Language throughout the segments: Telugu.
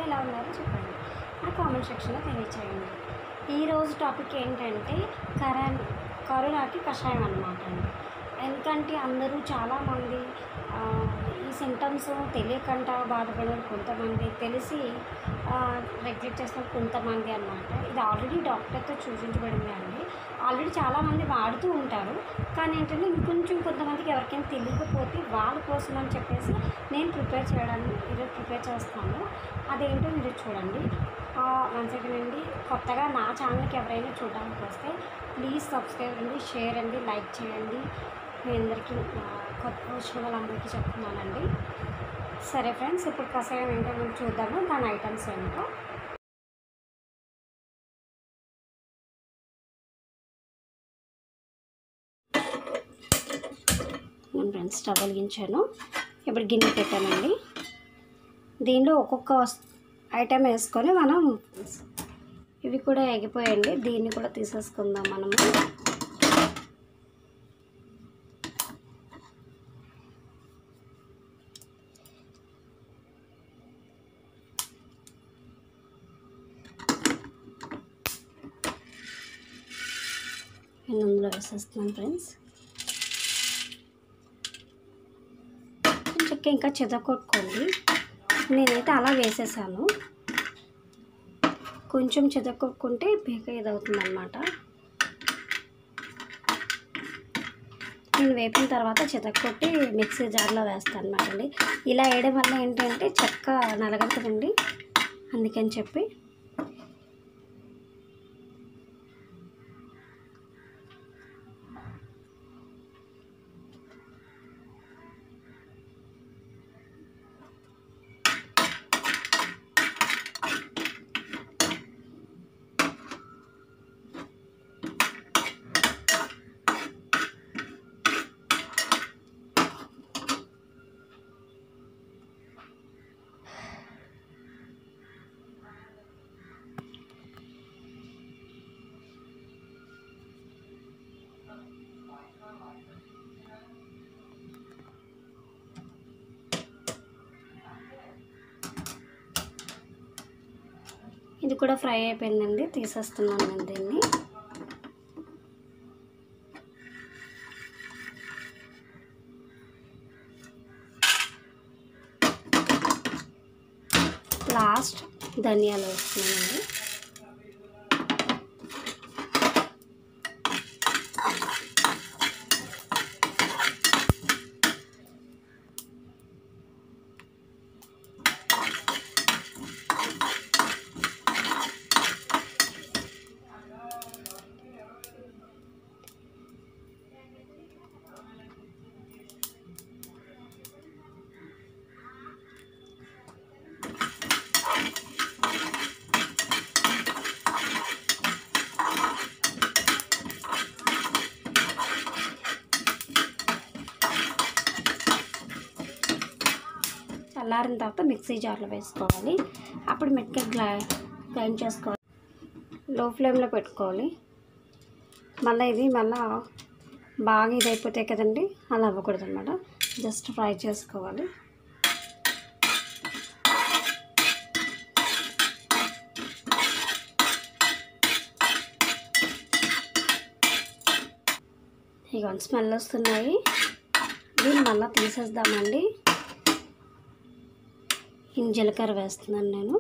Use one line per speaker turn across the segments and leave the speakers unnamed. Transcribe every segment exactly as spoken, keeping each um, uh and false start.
ఎలా ఉన్నారో చెప్పండి, నా కామెంట్ సెక్షన్లో తెలియచేయండి. ఈరోజు టాపిక్ ఏంటంటే కరోనా కరోనాకి కషాయం అన్నమాట అండి. ఎందుకంటే అందరూ చాలామంది ఈ సింటమ్స్ తెలియకుండా బాధపడేవారు కొంతమంది, తెలిసి నెగ్లెక్ట్ చేసిన కొంతమంది అన్నమాట. ఇది ఆల్రెడీ డాక్టర్తో సూచించబడింది అండి. ఆల్రెడీ చాలామంది వాడుతూ ఉంటారు. కానీ ఏంటంటే ఇంకొంచెం కొంతమందికి ఎవరికైనా తెలియకపోతే వాళ్ళ కోసం అని చెప్పేసి నేను ప్రిపేర్ చేయడానికి ఈరోజు ప్రిపేర్ చేస్తాను. అదేంటో మీరు చూడండి. వన్ సెకండ్ అండి. కొత్తగా నా ఛానల్కి ఎవరైనా చూడడానికి వస్తే ప్లీజ్ సబ్స్క్రైబ్ అండి, షేర్ అండి, లైక్ చేయండి. మీ అందరికీ కొత్త వచ్చిన వాళ్ళందరికీ చెప్తున్నానండి. సరే ఫ్రెండ్స్, ఇప్పుడు కషాయం ఏంటో మేము చూద్దాము, దాని ఐటమ్స్ ఏంటో. నేను ఫ్రెండ్స్ స్టవ్ వెలిగించాను. ఇప్పుడు గిన్నె పెట్టానండి. దీనిలో ఒక్కొక్క ఐటెం వేసుకొని మనం, ఇవి కూడా ఎగిపోయండి, దీన్ని కూడా తీసేసుకుందాం మనము. నేను అందులో వేసేస్తున్నాను ఫ్రెండ్స్. చెక్క ఇంకా చెదకొట్టుకోండి. నేనైతే అలా వేసేసాను. కొంచెం చెదకొట్టుకుంటే బేక ఇదవుతుంది అన్నమాట. నేను వేపిన తర్వాత చెదకొట్టి మిక్సీ జార్లో వేస్తాను అన్నమాట అండి. ఇలా వేయడం వల్ల ఏంటంటే చెక్క నలగదు కదండి, అందుకని చెప్పి. ఇది కూడా ఫ్రై అయిపోయిందండి, తీసేస్తున్నాను నేను దీన్ని. లాస్ట్ ధనియాలు వేస్తున్నానండి. చల్లారిన తర్వాత మిక్సీ జార్లో వేసుకోవాలి. అప్పుడు మెత్తగా గ్లా గ్రైండ్ చేసుకోవాలి. లో ఫ్లేమ్లో పెట్టుకోవాలి. మళ్ళీ ఇది మళ్ళీ బాగా ఇది అయిపోతాయి కదండి, అలా అవ్వకూడదు అన్నమాట. జస్ట్ ఫ్రై చేసుకోవాలి. ఇక స్మెల్ వస్తున్నాయి. దీన్ని మళ్ళీ తీసేద్దామండి. జీలకర్ర వేస్తున్నాను నేను.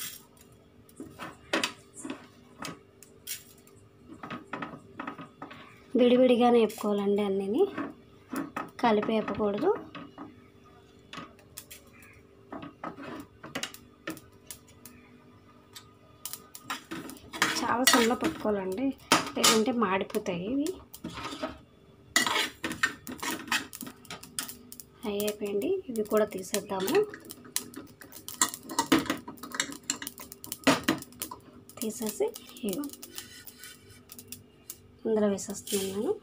విడివిడిగానే వేపుకోవాలండి, అన్నీ కలిపి వేపకూడదు. చాలా సన్నగా పట్టుకోవాలండి, లేదంటే మాడిపోతాయి ఇవి. అయిపోయింది, ఇవి కూడా తీసేద్దాము. తీసేసి ఇగో ఇందులో వేసేస్తున్నాను నేను.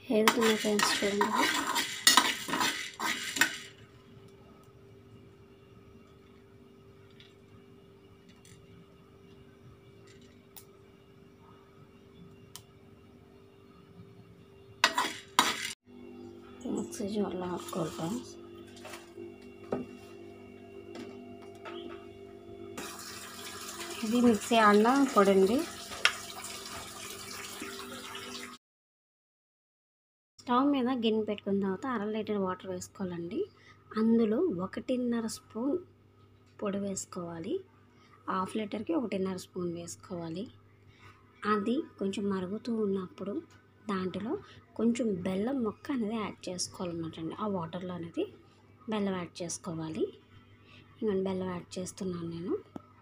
ఏగుతుంది ఫ్రెండ్స్ చూడండి. మిక్సీ జార్లో ఆడుకోవాలి ఫ్రెండ్స్. ఇది మిక్సీ ఆడిన పొడి అండి. స్టవ్ మీద గిన్నె పెట్టుకున్న తర్వాత అర లీటర్ వాటర్ వేసుకోవాలండి. అందులో ఒకటిన్నర స్పూన్ పొడి వేసుకోవాలి. హాఫ్ లీటర్కి ఒకటిన్నర స్పూన్ వేసుకోవాలి. అది కొంచెం మరుగుతూ ఉన్నప్పుడు దాంట్లో కొంచెం బెల్లం ముక్క అనేది యాడ్ చేసుకోవాలన్నమాట అండి. ఆ వాటర్లో అనేది బెల్లం యాడ్ చేసుకోవాలి. ఇంకా బెల్లం యాడ్ చేస్తున్నాను నేను.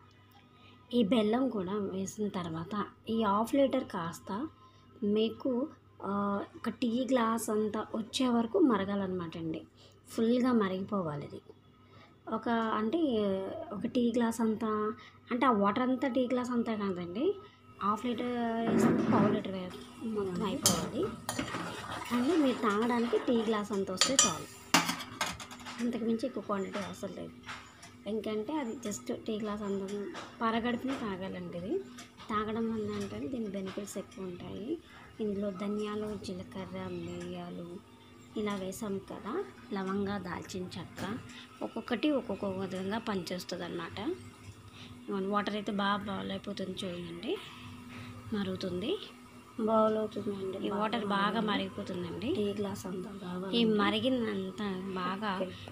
ఈ బెల్లం కూడా వేసిన తర్వాత ఈ హాఫ్ లీటర్ కాస్త మీకు ఒక టీ గ్లాస్ అంతా వచ్చే వరకు మరగాలన్నమాట అండి. ఫుల్గా మరిగిపోవాలి ఇది. ఒక అంటే ఒక టీ గ్లాస్ అంతా, అంటే ఆ వాటర్ అంతా టీ గ్లాస్ అంతా కాదండి, హాఫ్ లీటర్ వేస్తే పావు లీటర్ మొత్తం అయిపోవాలి. అంటే మీరు తాగడానికి టీ గ్లాస్ అంత వస్తే చాలు, అంతకుమించి ఎక్కువ క్వాంటిటీ అవసరం లేదు. ఎందుకంటే అది జస్ట్ టీ గ్లాస్ అంత పరగడుపుని తాగాలండి. ఇది తాగడం వల్ల అంటే దీని బెనిఫిట్స్ ఎక్కువ ఉంటాయి. ఇందులో ధనియాలు, జీలకర్ర, మిరియాలు ఇలా వేసాం కదా, లవంగా, దాల్చిన చెక్క, ఒక్కొక్కటి ఒక్కొక్క విధంగా పనిచేస్తుంది అన్నమాట. వాటర్ అయితే బాగా బాయిల్ అయిపోతుంది చూడండి, మరుగుతుంది, బాయిల్ అవుతుందండి. ఈ వాటర్ బాగా మరిగిపోతుందండి. టీ గ్లాస్ అంతా బాగా ఈ మరిగినంత బాగా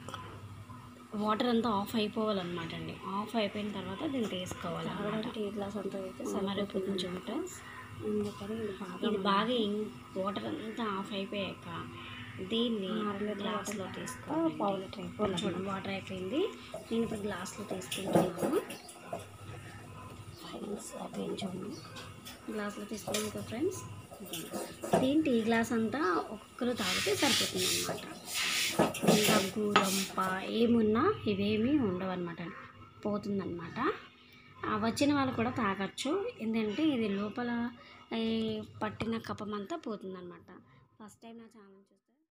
వాటర్ అంతా ఆఫ్ అయిపోవాలన్నమాట అండి. ఆఫ్ అయిపోయిన తర్వాత దీన్ని తీసుకోవాలి. టీ గ్లాస్ అంతా అయితే మరిగిపోతుంది చూడండి. అందుకని ఇది బాగా వాటర్ అంతా ఆఫ్ అయిపోయాక దీన్ని గ్లాస్లో తీసుకోవాలి. పావు లీటర్ అయిపోయింది చూడండి, వాటర్ అయిపోయింది. నేను ఇప్పుడు గ్లాస్లో తీసుకుంటున్నాను. ఫ్రెండ్స్ అయిపోయింది చూడండి, గ్లాస్లో తీసుకున్నాను కదా ఫ్రెండ్స్. దీని టీ గ్లాస్ అంతా ఒక్కొక్కరు తాగితే సరిపోతుంది అన్నమాట. దగ్గు, రంప ఏమున్నా ఇవేమీ ఉండవు అన్నమాట, పోతుందన్నమాట. వచ్చిన వాళ్ళు కూడా తాగొచ్చు, ఎందుకంటే ఇది లోపల పట్టిన కఫం అంతా పోతుందన్నమాట. ఫస్ట్ టైం నా ఛానల్ చూస్తే